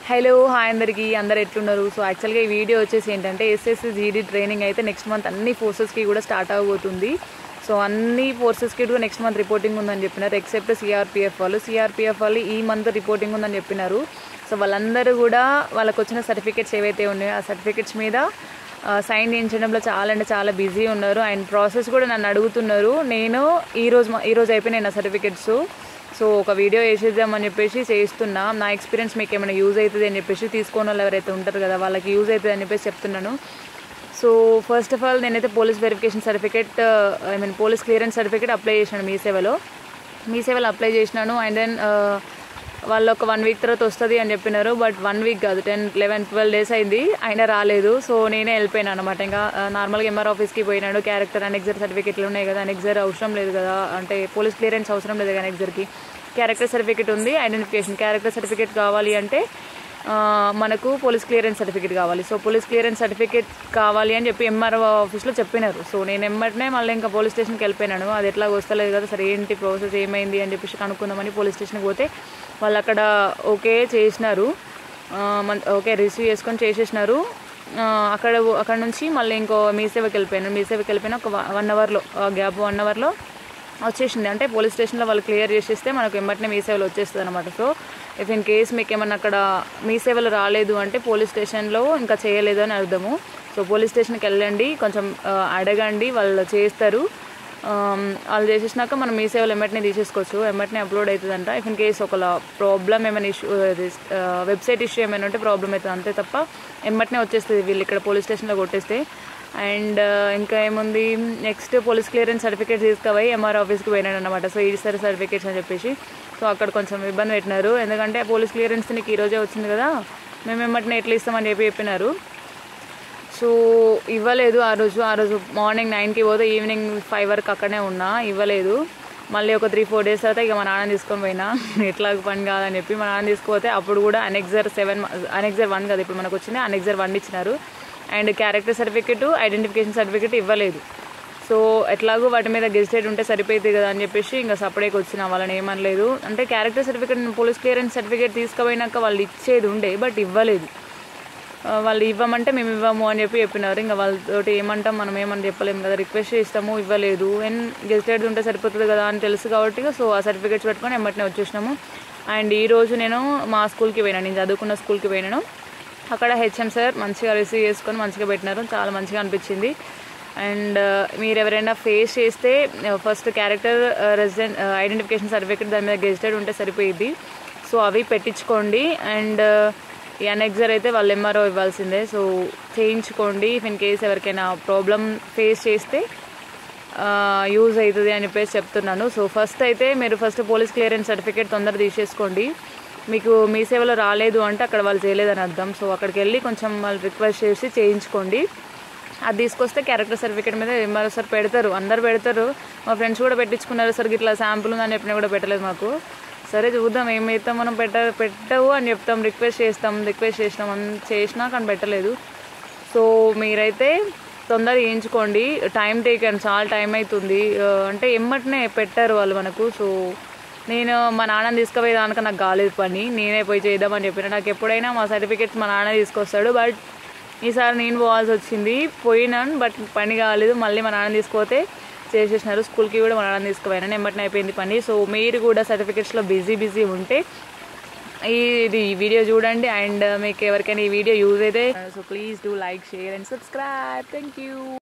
Hello hi అందరికీ అందరు ఎట్లున్నారు. సో యాక్చువల్గా ఈ వీడియో వచ్చేసి ఏంటంటే ఎస్ఎస్సి జీడీ ట్రైనింగ్ అయితే నెక్స్ట్ మంత్ అన్ని ఫోర్సెస్కి కూడా స్టార్ట్ అవబోతుంది. సో అన్ని ఫోర్సెస్కి కూడా నెక్స్ట్ మంత్ రిపోర్టింగ్ ఉందని చెప్పినారు, ఎక్సెప్ట్ సిఆర్పిఎఫ్ వాళ్ళు ఈ మంత్ రిపోర్టింగ్ ఉందని చెప్పినారు. సో వాళ్ళందరూ కూడా వాళ్ళకు వచ్చిన సర్టిఫికేట్స్ ఏవైతే ఉన్నాయో ఆ సర్టిఫికేట్స్ మీద సైన్ చేయించడంలో చాలా అంటే చాలా బిజీ ఉన్నారు. అండ్ ప్రాసెస్ కూడా నన్ను అడుగుతున్నారు. నేను ఈరోజు అయిపోయినాయి నా సర్టిఫికేట్స్. సో ఒక వీడియో వేసేద్దామని చెప్పేసి చేస్తున్నా. నా ఎక్స్పీరియన్స్ మీకు ఏమైనా యూజ్ అవుతుంది అని చెప్పేసి తీసుకున్న వాళ్ళు ఎవరైతే ఉంటారు కదా వాళ్ళకి యూజ్ అవుతుంది అని చెప్పేసి చెప్తున్నాను. సో ఫస్ట్ ఆఫ్ ఆల్ నేనైతే police verification certificate police clearance certificate apply చేసినాను మీసేవలో అప్లై చేసినాను. అండ్ దెన్ వాళ్ళు ఒక 1 వీక్ తర్వాత వస్తుంది అని చెప్పినారు. బట్ 1 వీక్ కాదు, 10, 11, 12 డేస్ అయింది, అయినా రాలేదు. సో నేనే వెళ్ళిపోయినాను అనమాట. ఇంకా నార్మల్గా ఎంఆర్ ఆఫీస్కి పోయినాడు. క్యారెక్టర్ అనెక్సర్ సర్టిఫికేట్లు ఉన్నాయి కదా, అనెక్సర్ అవసరం లేదు కదా, అంటే పోలీస్ క్లియరెన్స్ అవసరం లేదు కదా అనెక్సర్కి. క్యారెక్టర్ సర్టిఫికేట్ ఉంది, ఐడెంటిఫికేషన్. క్యారెక్టర్ సర్టిఫికేట్ కావాలి అంటే మనకు పోలీస్ క్లియరెన్స్ సర్టిఫికేట్ కావాలి. సో పోలీస్ క్లియరెన్స్ సర్టిఫికేట్ కావాలి అని చెప్పి ఎంఆర్ఓ ఆఫీస్లో చెప్పినారు. సో నేను ఎమ్మటనే మళ్ళీ ఇంకా పోలీస్ స్టేషన్కి వెళ్ళిపోయినాను. అది ఎట్లా వస్తలేదు కదా, సరే ఏంటి ప్రాసెస్ ఏమైంది అని చెప్పేసి కనుక్కుందామని పోలీస్ స్టేషన్కి పోతే వాళ్ళు అక్కడ ఓకే చేసినారు, ఓకే రిసీవ్ చేసుకొని చేసేసినారు. అక్కడ నుంచి మళ్ళీ ఇంకో మీసేవకి వెళ్ళిపోయినా ఒక 1 అవర్లో గ్యాప్ 1 అవర్లో వచ్చేసింది. అంటే పోలీస్ స్టేషన్లో వాళ్ళు క్లియర్ చేసేస్తే మనకు వెంటనే మీ సేవలో వచ్చేస్తుంది అనమాట. సో ఇఫ్ ఇన్ కేస్ మీకు ఏమన్నా అక్కడ మీ సేవలు రాలేదు అంటే పోలీస్ స్టేషన్లో ఇంకా చేయలేదు అని అర్థము. సో పోలీస్ స్టేషన్కి వెళ్ళండి, కొంచెం అడగండి, వాళ్ళు చేస్తారు. వాళ్ళు చేసేసినాక మనం మీ సేవలు వెంటనే తీసేసుకోవచ్చు, వెంటనే అప్లోడ్ అవుతుందంట. ఇఫ్ ఇన్ కేస్ ఒక ప్రాబ్లం ఏమైనా ఇష్యూ, వెబ్సైట్ ఇష్యూ ఏమైనా ఉంటే ప్రాబ్లం అవుతుంది, అంతే తప్ప వెంటనే వచ్చేస్తుంది వీళ్ళు ఇక్కడ పోలీస్ స్టేషన్లో కొట్టేస్తే. అండ్ ఇంకా ఏముంది, నెక్స్ట్ పోలీస్ క్లియరెన్స్ సర్టిఫికేట్ తీసుకుపోయి ఎంఆర్ ఆఫీస్కి పోయినాడు అనమాట. సో ఈసారి సర్టిఫికేట్స్ అని చెప్పేసి సో అక్కడ కొంచెం ఇబ్బంది పెట్టినారు. ఎందుకంటే పోలీస్ క్లియరెన్స్ నీకు ఈరోజే వచ్చింది కదా, మేము వెంటనే ఎట్లా ఇస్తామని చెప్పినారు. సో ఇవ్వలేదు. ఆ రోజు మార్నింగ్ 9కి పోతే ఈవినింగ్ 5 వరకు అక్కడనే ఉన్నా, ఇవ్వలేదు. మళ్ళీ ఒక 3-4 డేస్ తర్వాత ఇక మా నాన్న తీసుకొని పోయినా, ఎట్లా పని కాదని చెప్పి మా నాన్న తీసుకుపోతే అప్పుడు కూడా అనెక్సర్ 1 కదా ఇప్పుడు మనకు వచ్చింది, అనెక్సర్ 1 ఇచ్చినారు. And character certificate, identification certificate ఇవ్వలేదు. సో ఎట్లాగో వాటి మీద గెజిటెడ్ ఉంటే సరిపోతుంది కదా అని చెప్పేసి ఇంకా సపరేట్గా వచ్చిన, వాళ్ళని ఏమనలేదు. అంటే character certificate, police clearance certificate తీసుకుపోయినాక వాళ్ళు ఇచ్చేది ఉండే, బట్ ఇవ్వలేదు. వాళ్ళు ఇవ్వమంటే మేము ఇవ్వము అని చెప్పినారు. ఇంకా వాళ్ళతోటి ఏమంటాం, మనం ఏమని చెప్పలేము కదా, రిక్వెస్ట్ చేస్తాము, ఇవ్వలేదు. అండ్ గెజిటెడ్ ఉంటే సరిపోతుంది కదా అని తెలుసు కాబట్టి సో ఆ సర్టిఫికేట్స్ పెట్టుకొని వెంటనే వచ్చేసినాము. అండ్ ఈరోజు నేను మా స్కూల్కి పోయినాను, నేను చదువుకున్న స్కూల్కి పోయినాను. అక్కడ హెచ్ఎం సార్ మంచిగా రిసీవ్ చేసుకొని మంచిగా పెట్టినారు, చాలా మంచిగా అనిపించింది. అండ్ మీరు ఎవరైనా ఫేస్ చేస్తే first character, resident, identification certificate దాని మీద గెజిటెడ్ ఉంటే సరిపోయింది. సో అవి పెట్టించుకోండి. అండ్ ఈ అనెక్సర్ అయితే వాళ్ళు ఎంఆర్ఓ ఇవ్వాల్సిందే, సో చేయించుకోండి. ఇఫ్ ఇన్ కేస్ ఎవరికైనా ప్రాబ్లం ఫేస్ చేస్తే యూజ్ అవుతుంది అని చెప్పేసి చెప్తున్నాను. సో ఫస్ట్ అయితే మీరు పోలీస్ క్లియరెన్స్ సర్టిఫికేట్ తొందరగా తీసేసుకోండి. మీకు మీ సేవలో రాలేదు అంటే అక్కడ వాళ్ళు చేయలేదని అర్థం. సో అక్కడికి వెళ్ళి కొంచెం వాళ్ళు రిక్వెస్ట్ చేసి చేయించుకోండి. అది తీసుకొస్తే క్యారెక్టర్ సర్టిఫికేట్ మీద ఎంఆర్ఓ సార్ పెడతారు, అందరు పెడతారు. మా ఫ్రెండ్స్ కూడా పెట్టించుకున్నారు, సార్ ఇట్లా శాంపుల్ ఉందని చెప్పినా కూడా పెట్టలేదు మాకు. సరే చూద్దాం ఏమైతే మనం పెట్టవు అని చెప్తాం, రిక్వెస్ట్ చేసినాం అని చేసినా కానీ పెట్టలేదు. సో మీరైతే తొందరగా చేయించుకోండి, టైం టేకన్, చాలా టైం అవుతుంది. అంటే ఎమ్మటనే పెట్టారు వాళ్ళు మనకు. సో నేను మా నాన్నని తీసుకుపోయేదానిక నాకు కాలేదు పని, నేనే పోయి చేద్దామని చెప్పిన. నాకు ఎప్పుడైనా మా సర్టిఫికేట్స్ మా నాన్న తీసుకొస్తాడు, బట్ ఈసారి నేను పోవాల్సి వచ్చింది. పోయినాను బట్ పని కాలేదు. మళ్ళీ మా నాన్న తీసుకుపోతే చేసేసినారు. స్కూల్కి కూడా మా నాన్న తీసుకుపోయినాను, వెంటనే అయిపోయింది పని. సో మీరు కూడా సర్టిఫికేట్స్లో బిజీ ఉంటే ఈ వీడియో చూడండి. అండ్ మీకు ఎవరికైనా ఈ వీడియో యూజ్ అయితే so please do like, share and subscribe. Thank you.